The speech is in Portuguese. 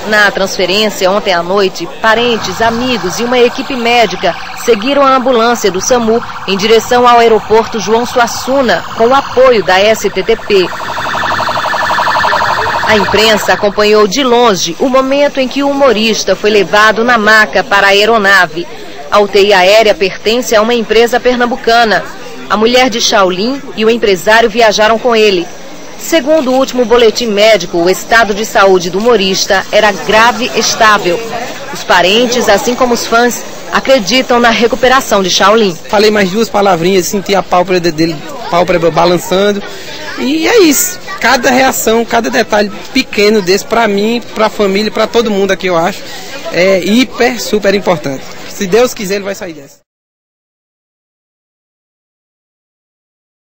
Na transferência, ontem à noite, parentes, amigos e uma equipe médica seguiram a ambulância do SAMU em direção ao aeroporto João Suassuna, com o apoio da STTP. A imprensa acompanhou de longe o momento em que o humorista foi levado na maca para a aeronave. A UTI aérea pertence a uma empresa pernambucana. A mulher de Shaolin e o empresário viajaram com ele. Segundo o último boletim médico, o estado de saúde do humorista era grave e estável. Os parentes, assim como os fãs, acreditam na recuperação de Shaolin. Falei mais duas palavrinhas, senti a pálpebra dele, pálpebra balançando. E é isso. Cada reação, cada detalhe pequeno desse, para mim, para a família, para todo mundo aqui, eu acho, é super importante. Se Deus quiser, ele vai sair dessa.